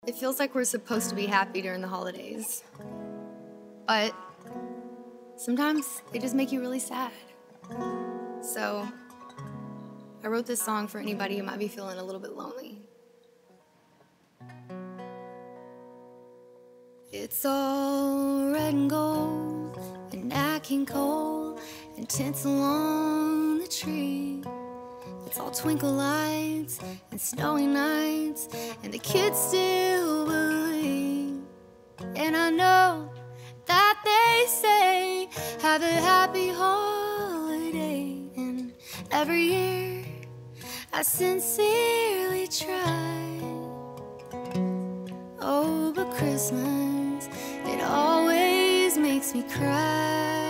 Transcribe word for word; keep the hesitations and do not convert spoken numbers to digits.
It feels like we're supposed to be happy during the holidays. But sometimes they just make you really sad. So I wrote this song for anybody who might be feeling a little bit lonely. It's all red and gold and acting cold and tinsel on the tree. It's all twinkle lights and snowy nights, and the kids still believe. And I know that they say, have a happy holiday. And every year I sincerely try. Oh, but Christmas, it always makes me cry.